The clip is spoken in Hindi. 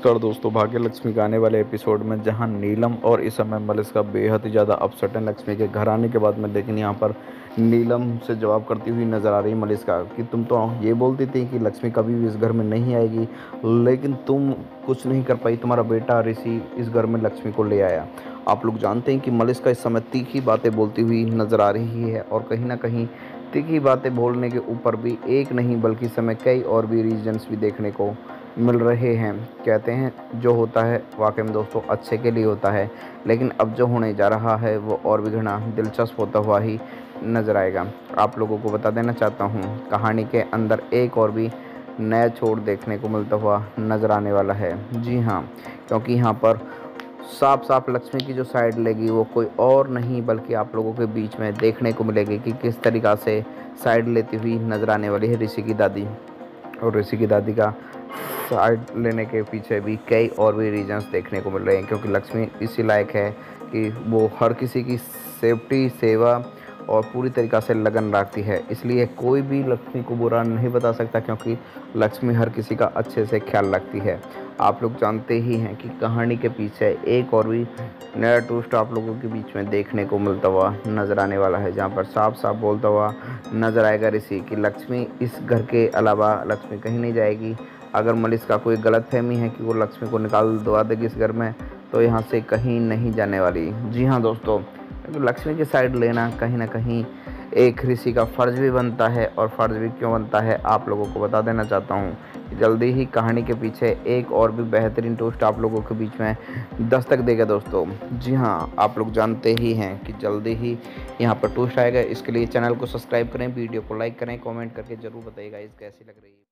नमस्कार दोस्तों, भाग्य लक्ष्मी के आने वाले एपिसोड में जहां नीलम और इस समय मलिस का बेहद ही ज़्यादा अपसेट है लक्ष्मी के घर आने के बाद में, लेकिन यहां पर नीलम से जवाब करती हुई नज़र आ रही मलिस का कि तुम तो ये बोलती थी कि लक्ष्मी कभी भी इस घर में नहीं आएगी, लेकिन तुम कुछ नहीं कर पाई। तुम्हारा बेटा ऋषि इस घर में लक्ष्मी को ले आया। आप लोग जानते हैं कि मलिस का इस समय तीखी बातें बोलती हुई नज़र आ रही है, और कहीं ना कहीं तीखी बातें बोलने के ऊपर भी एक नहीं बल्कि इस समय कई और भी रीजंस भी देखने को मिल रहे हैं। कहते हैं जो होता है वाकई में दोस्तों अच्छे के लिए होता है, लेकिन अब जो होने जा रहा है वो और भी घना दिलचस्प होता हुआ ही नज़र आएगा। आप लोगों को बता देना चाहता हूँ, कहानी के अंदर एक और भी नया छोर देखने को मिलता हुआ नज़र आने वाला है। जी हाँ, क्योंकि यहाँ पर साफ साफ लक्ष्मी की जो साइड लेगी वो कोई और नहीं बल्कि आप लोगों के बीच में देखने को मिलेगी कि किस तरीक़ा से साइड लेती हुई नज़र आने वाली है ऋषि की दादी। और ऋषि की दादी का साइड लेने के पीछे भी कई और भी रीजंस देखने को मिल रहे हैं, क्योंकि लक्ष्मी इसी लायक है कि वो हर किसी की सेफ्टी, सेवा और पूरी तरीक़ा से लगन रखती है। इसलिए कोई भी लक्ष्मी को बुरा नहीं बता सकता, क्योंकि लक्ष्मी हर किसी का अच्छे से ख्याल रखती है। आप लोग जानते ही हैं कि कहानी के पीछे एक और भी नया ट्विस्ट आप लोगों के बीच में देखने को मिलता हुआ नज़र आने वाला है, जहाँ पर साफ साफ बोलता हुआ नज़र आएगा ऋषि कि लक्ष्मी इस घर के अलावा लक्ष्मी कहीं नहीं जाएगी। अगर मलिस का कोई गलतफहमी है कि वो लक्ष्मी को निकाल दवा देगी इस घर में, तो यहाँ से कहीं नहीं जाने वाली। जी हाँ दोस्तों, क्योंकि लक्ष्मी की साइड लेना कहीं ना कहीं एक ऋषि का फ़र्ज़ भी बनता है, और फ़र्ज़ भी क्यों बनता है आप लोगों को बता देना चाहता हूँ कि जल्दी ही कहानी के पीछे एक और भी बेहतरीन ट्विस्ट आप लोगों के बीच में दस्तक देगा दोस्तों। जी हाँ, आप लोग जानते ही हैं कि जल्दी ही यहाँ पर ट्विस्ट आएगा। इसके लिए चैनल को सब्सक्राइब करें, वीडियो को लाइक करें, कमेंट करके ज़रूर बताइएगा इस कैसी लग रही है।